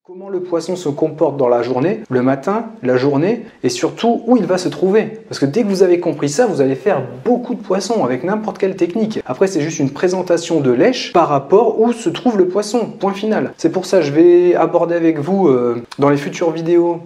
Comment le poisson se comporte dans la journée, le matin, la journée, et surtout où il va se trouver. Parce que dès que vous avez compris ça, vous allez faire beaucoup de poissons avec n'importe quelle technique. Après, c'est juste une présentation de lèche par rapport où se trouve le poisson, point final. C'est pour ça que je vais aborder avec vous dans les futures vidéos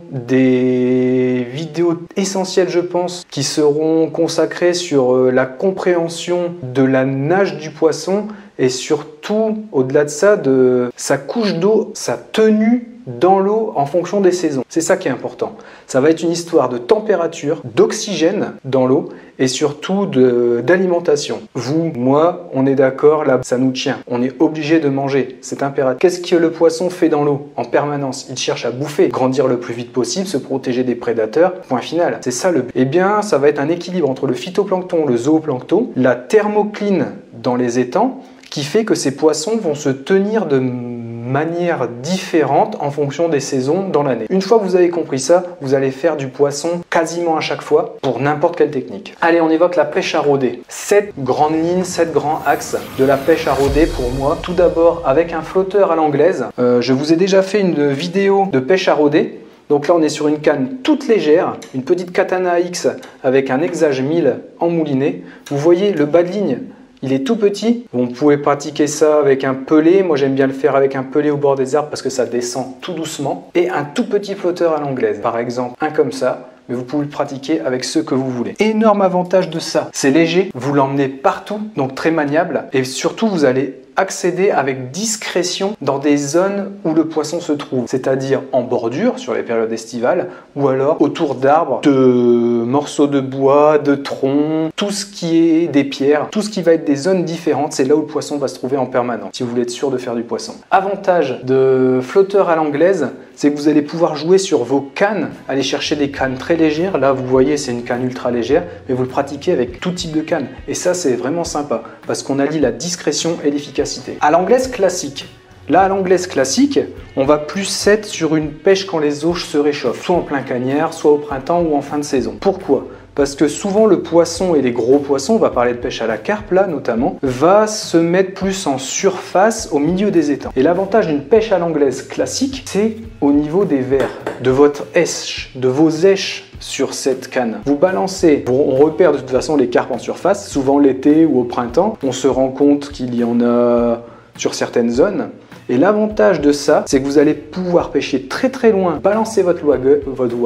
des vidéos essentielles, je pense, qui seront consacrées sur la compréhension de la nage du poisson et surtout, au-delà de ça, de sa couche d'eau, sa tenue dans l'eau en fonction des saisons. C'est ça qui est important. Ça va être une histoire de température, d'oxygène dans l'eau et surtout d'alimentation. Vous, moi, on est d'accord, là, ça nous tient. On est obligé de manger, c'est impératif. Qu'est-ce que le poisson fait dans l'eau en permanence? Il cherche à bouffer, grandir le plus vite possible, se protéger des prédateurs, point final. C'est ça le but. Eh bien, ça va être un équilibre entre le phytoplancton, le zooplancton, la thermocline dans les étangs, qui fait que ces poissons vont se tenir de manière différente en fonction des saisons dans l'année. Une fois que vous avez compris ça, vous allez faire du poisson quasiment à chaque fois pour n'importe quelle technique. Allez, on évoque la pêche à rôder. 7 grandes lignes, 7 grands axes de la pêche à rôder pour moi. Tout d'abord avec un flotteur à l'anglaise. Je vous ai déjà fait une vidéo de pêche à rôder. Donc là, on est sur une canne toute légère, une petite Katana X avec un Hexage 1000 en moulinet. Vous voyez le bas de ligne, il est tout petit. Vous pouvez pratiquer ça avec un pelé. Moi, j'aime bien le faire avec un pelé au bord des arbres parce que ça descend tout doucement. Et un tout petit flotteur à l'anglaise. Par exemple, un comme ça. Mais vous pouvez le pratiquer avec ceux que vous voulez. Énorme avantage de ça, c'est léger, vous l'emmenez partout, donc très maniable. Et surtout, vous allez accéder avec discrétion dans des zones où le poisson se trouve, c'est-à-dire en bordure sur les périodes estivales ou alors autour d'arbres, de morceaux de bois, de troncs, tout ce qui est des pierres, tout ce qui va être des zones différentes, c'est là où le poisson va se trouver en permanence, si vous voulez être sûr de faire du poisson. Avantage de flotteur à l'anglaise, c'est que vous allez pouvoir jouer sur vos cannes, aller chercher des cannes très légères. Là, vous voyez, c'est une canne ultra légère, mais vous le pratiquez avec tout type de canne. Et ça, c'est vraiment sympa, parce qu'on allie la discrétion et l'efficacité. À l'anglaise classique, là, à l'anglaise classique, on va plus être sur une pêche quand les eaux se réchauffent, soit en plein cagnard, soit au printemps ou en fin de saison. Pourquoi ? Parce que souvent le poisson et les gros poissons, on va parler de pêche à la carpe là notamment, va se mettre plus en surface au milieu des étangs. Et l'avantage d'une pêche à l'anglaise classique, c'est au niveau des vers, de votre èche, de vos èches sur cette canne. Vous balancez, on repère de toute façon les carpes en surface, souvent l'été ou au printemps, on se rend compte qu'il y en a sur certaines zones. Et l'avantage de ça, c'est que vous allez pouvoir pêcher très très loin, balancer votre waggler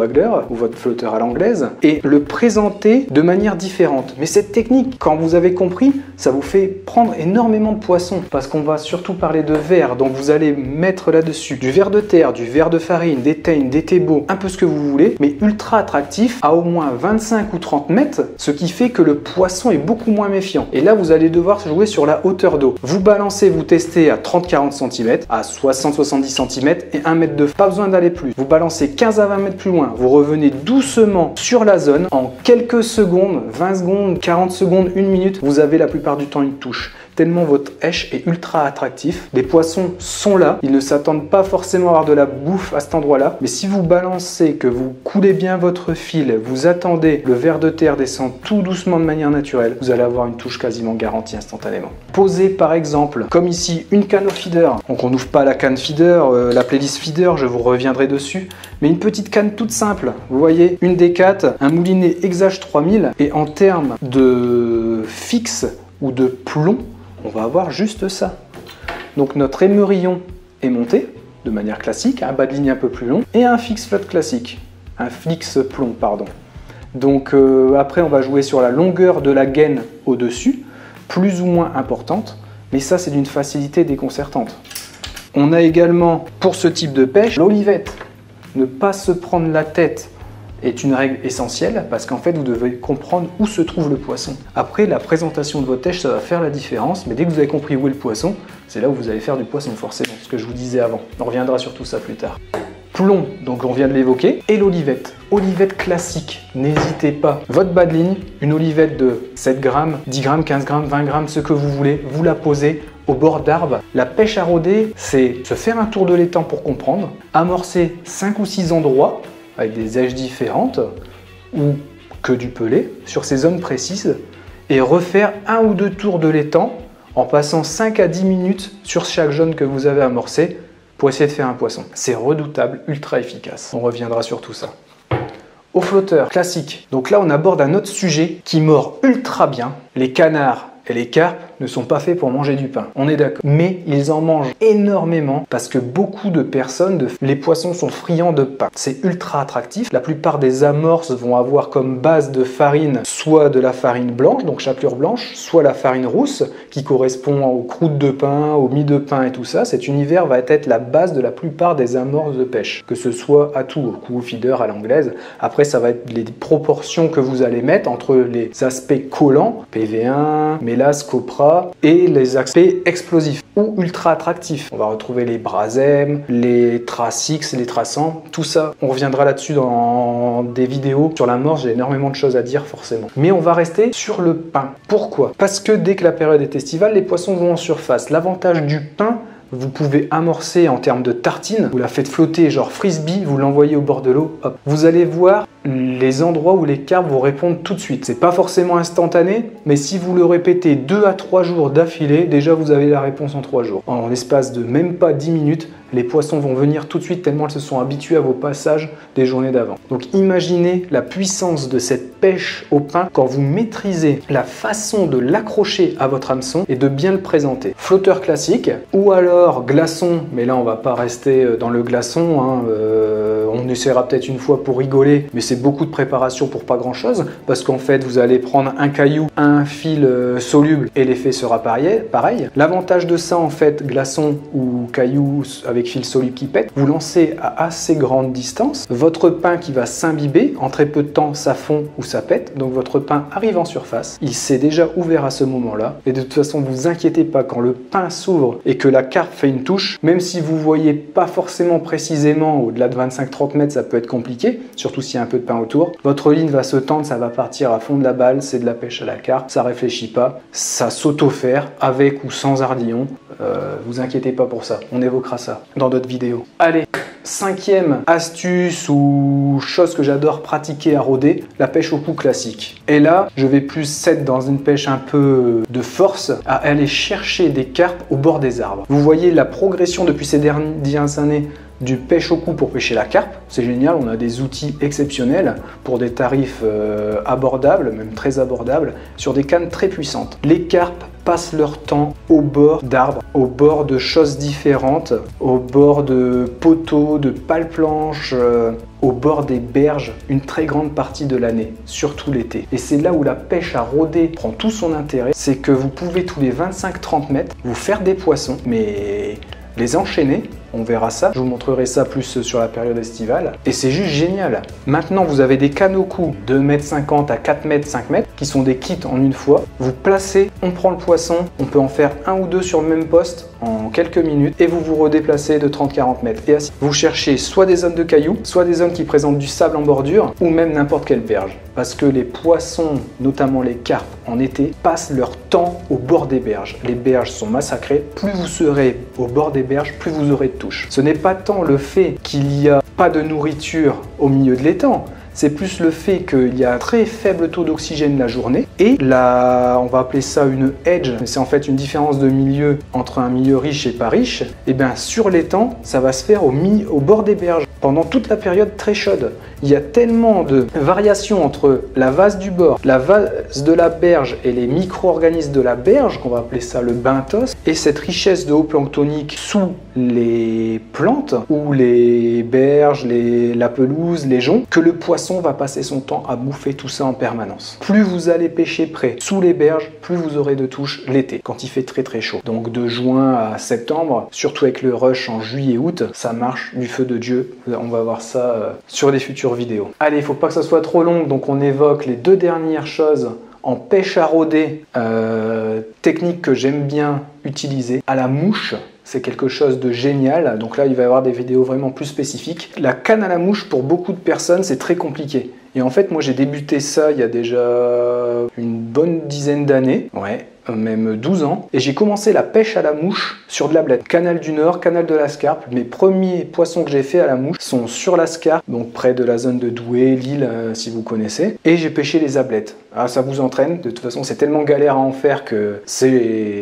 ou votre flotteur à l'anglaise et le présenter de manière différente. Mais cette technique, quand vous avez compris, ça vous fait prendre énormément de poissons parce qu'on va surtout parler de vers. Donc vous allez mettre là-dessus du ver de terre, du ver de farine, des teignes, des thébeaux, un peu ce que vous voulez, mais ultra attractif à au moins 25 ou 30 mètres, ce qui fait que le poisson est beaucoup moins méfiant. Et là, vous allez devoir jouer sur la hauteur d'eau. Vous balancez, vous testez à 30-40 cm, à 60-70 cm et 1 mètre de fond. Pas besoin d'aller plus. Vous balancez 15 à 20 mètres plus loin. Vous revenez doucement sur la zone. En quelques secondes, 20 secondes, 40 secondes, 1 minute, vous avez la plupart du temps une touche. Tellement votre èche est ultra attractif. Les poissons sont là. Ils ne s'attendent pas forcément à avoir de la bouffe à cet endroit-là. Mais si vous balancez, que vous coulez bien votre fil, vous attendez, le ver de terre descend tout doucement de manière naturelle, vous allez avoir une touche quasiment garantie instantanément. Posez par exemple, comme ici, une canne au feeder. Donc on n'ouvre pas la canne feeder, la playlist feeder, je vous reviendrai dessus. Mais une petite canne toute simple. Vous voyez, une D4, un moulinet Hexage 3000. Et en termes de fixe ou de plomb, on va avoir juste ça. Donc notre émerillon est monté de manière classique, un bas de ligne un peu plus long, et un fixe flotte classique, un fixe plomb, pardon. Donc après on va jouer sur la longueur de la gaine au-dessus, plus ou moins importante, mais ça c'est d'une facilité déconcertante. On a également, pour ce type de pêche, l'olivette. Ne pas se prendre la tête est une règle essentielle parce qu'en fait vous devez comprendre où se trouve le poisson. Après, la présentation de votre èche, ça va faire la différence, mais dès que vous avez compris où est le poisson, c'est là où vous allez faire du poisson forcément, ce que je vous disais avant. On reviendra sur tout ça plus tard. Plomb, donc on vient de l'évoquer, et l'olivette. Olivette classique, n'hésitez pas. Votre bas de ligne, une olivette de 7 grammes, 10 grammes, 15 grammes, 20 grammes, ce que vous voulez, vous la posez au bord d'arbres. La pêche à rôder, c'est se faire un tour de l'étang pour comprendre, amorcer 5 ou 6 endroits, avec des èches différentes ou que du pelé sur ces zones précises et refaire 1 ou 2 tours de l'étang en passant 5 à 10 minutes sur chaque zone que vous avez amorcé pour essayer de faire un poisson. C'est redoutable, ultra efficace. On reviendra sur tout ça. Au flotteur, classique. Donc là, on aborde un autre sujet qui mord ultra bien. Les canards et les carpes ne sont pas faits pour manger du pain, on est d'accord. Mais ils en mangent énormément parce que beaucoup de personnes, les poissons sont friands de pain. C'est ultra attractif. La plupart des amorces vont avoir comme base de farine soit de la farine blanche, donc chapelure blanche, soit la farine rousse qui correspond aux croûtes de pain, aux mie de pain et tout ça. Cet univers va être la base de la plupart des amorces de pêche, que ce soit à tout, au coup feeder, à l'anglaise. Après, ça va être les proportions que vous allez mettre entre les aspects collants, PV1, mélasse, copra, et les aspects explosifs ou ultra attractifs. On va retrouver les brasem, les tracix, les traçants, tout ça. On reviendra là-dessus dans des vidéos sur la morse, j'ai énormément de choses à dire forcément. Mais on va rester sur le pain. Pourquoi? Parce que dès que la période est estivale, les poissons vont en surface. L'avantage du pain, vous pouvez amorcer en termes de tartine, vous la faites flotter genre frisbee, vous l'envoyez au bord de l'eau, hop. Vous allez voir les endroits où les carpes vont répondre tout de suite. C'est pas forcément instantané, mais si vous le répétez 2 à 3 jours d'affilée, déjà vous avez la réponse en 3 jours. En l'espace de même pas 10 minutes, les poissons vont venir tout de suite tellement ils se sont habitués à vos passages des journées d'avant. Donc imaginez la puissance de cette pêche au pain quand vous maîtrisez la façon de l'accrocher à votre hameçon et de bien le présenter. Flotteur classique ou alors glaçon, mais là on va pas rester dans le glaçon, hein, on essaiera peut-être une fois pour rigoler, mais c'est beaucoup de préparation pour pas grand chose parce qu'en fait vous allez prendre un caillou, un fil soluble et l'effet sera pareil. L'avantage de ça en fait, glaçon ou caillou avec fil soluble qui pète, vous lancez à assez grande distance, votre pain qui va s'imbiber, en très peu de temps ça fond ou ça pète, donc votre pain arrive en surface, il s'est déjà ouvert à ce moment-là, et de toute façon vous inquiétez pas, quand le pain s'ouvre et que la carpe fait une touche, même si vous voyez pas forcément précisément, au-delà de 25-30 mètres ça peut être compliqué, surtout s'il y a un peu de pain autour, votre ligne va se tendre, ça va partir à fond de la balle, c'est de la pêche à la carpe, ça réfléchit pas, ça s'auto-faire, avec ou sans ardillon, vous inquiétez pas pour ça, on évoquera ça dans d'autres vidéos. Allez, 5e astuce ou chose que j'adore pratiquer à rôder, la pêche au coup classique. Et là, je vais plus être dans une pêche un peu de force, à aller chercher des carpes au bord des arbres. Vous voyez la progression depuis ces dernières années du pêche au coup pour pêcher la carpe, c'est génial, on a des outils exceptionnels pour des tarifs abordables, même très abordables, sur des cannes très puissantes. Les carpes passent leur temps au bord d'arbres, au bord de choses différentes, au bord de poteaux, de pales planches, au bord des berges, une très grande partie de l'année, surtout l'été. Et c'est là où la pêche à rôder prend tout son intérêt, c'est que vous pouvez tous les 25-30 mètres vous faire des poissons, mais les enchaîner, on verra ça, je vous montrerai ça plus sur la période estivale, et c'est juste génial. Maintenant vous avez des cannes au cou de 2,50 m à 4 m, 5 m, qui sont des kits en une fois, vous placez, on prend le poisson, on peut en faire un ou deux sur le même poste en quelques minutes, et vous vous redéplacez de 30-40 mètres. Et ainsi, vous cherchez soit des zones de cailloux, soit des zones qui présentent du sable en bordure, ou même n'importe quelle berge. Parce que les poissons, notamment les carpes en été, passent leur temps au bord des berges. Les berges sont massacrées, plus vous serez au bord des berges, plus vous aurez de touches. Ce n'est pas tant le fait qu'il n'y a pas de nourriture au milieu de l'étang, c'est plus le fait qu'il y a un très faible taux d'oxygène la journée et là, on va appeler ça une edge, c'est en fait une différence de milieu entre un milieu riche et pas riche. Et bien sur l'étang, ça va se faire au bord des berges pendant toute la période très chaude. Il y a tellement de variations entre la vase du bord, la vase de la berge et les micro-organismes de la berge, qu'on va appeler ça le benthos, et cette richesse de eau planctonique sous les plantes ou les berges, la pelouse, les joncs, que le poisson va passer son temps à bouffer tout ça en permanence. Plus vous allez pêcher près sous les berges, plus vous aurez de touches l'été, quand il fait très très chaud. Donc de juin à septembre, surtout avec le rush en juillet-août, ça marche du feu de Dieu. On va voir ça sur des futures vidéos. Allez, il faut pas que ça soit trop long, donc on évoque les deux dernières choses en pêche à rôder, technique que j'aime bien utiliser. À la mouche, c'est quelque chose de génial, donc là il va y avoir des vidéos vraiment plus spécifiques. La canne à la mouche, pour beaucoup de personnes, c'est très compliqué. Et en fait, moi j'ai débuté ça il y a déjà une bonne dizaine d'années, ouais, même 12 ans, et j'ai commencé la pêche à la mouche sur de la blette. Canal du Nord, canal de la Scarpe, mes premiers poissons que j'ai fait à la mouche sont sur la Scarpe, donc près de la zone de Douai, Lille, si vous connaissez, et j'ai pêché les ablettes. Ah, ça vous entraîne, de toute façon c'est tellement galère à en faire que c'est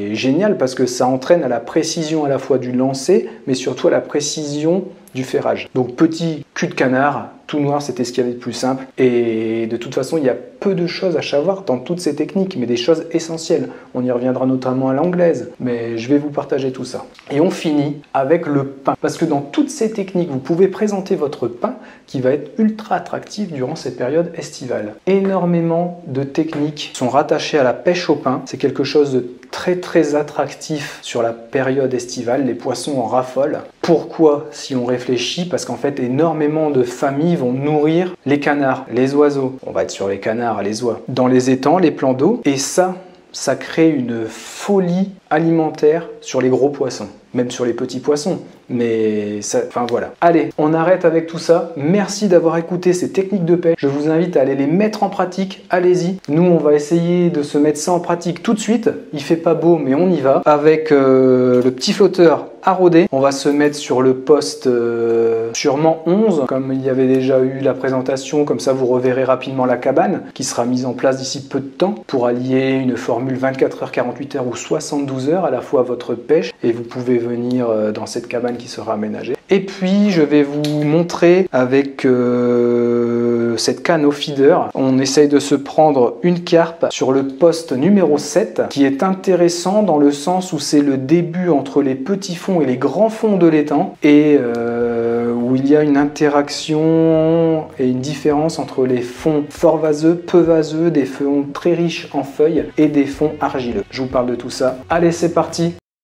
c'est génial parce que ça entraîne à la précision à la fois du lancer, mais surtout à la précision du ferrage. Donc petit cul de canard, tout noir, c'était ce qu'il y avait de plus simple. Et de toute façon, il y a peu de choses à savoir dans toutes ces techniques, mais des choses essentielles. On y reviendra notamment à l'anglaise, mais je vais vous partager tout ça. Et on finit avec le pain. Parce que dans toutes ces techniques, vous pouvez présenter votre pain qui va être ultra attractif durant cette période estivale. Énormément de techniques sont rattachées à la pêche au pain. C'est quelque chose de très attractif sur la période estivale. Les poissons en raffolent. Pourquoi, si on réfléchit? Parce qu'en fait, énormément de familles vont nourrir les canards, les oiseaux. On va être sur les canards, les oies. Dans les étangs, les plans d'eau. Et ça crée une folie alimentaire sur les gros poissons. Même sur les petits poissons. Mais ça, enfin voilà. Allez, on arrête avec tout ça. Merci d'avoir écouté ces techniques de pêche. Je vous invite à aller les mettre en pratique. Allez-y. Nous, on va essayer de se mettre ça en pratique tout de suite. Il fait pas beau, mais on y va. Avec le petit flotteur à rôder. On va se mettre sur le poste sûrement 11, comme il y avait déjà eu la présentation. Comme ça, vous reverrez rapidement la cabane qui sera mise en place d'ici peu de temps pour allier une formule 24 heures, 48 heures ou 72 heures à la fois à votre pêche. Et vous pouvez venir dans cette cabane qui sera aménagée. Et puis je vais vous montrer avec cette canne au feeder, on essaye de se prendre une carpe sur le poste numéro 7 qui est intéressant dans le sens où c'est le début entre les petits fonds et les grands fonds de l'étang et où il y a une interaction et une différence entre les fonds fort vaseux, peu vaseux, des fonds très riches en feuilles et des fonds argileux. Je vous parle de tout ça. Allez, c'est parti,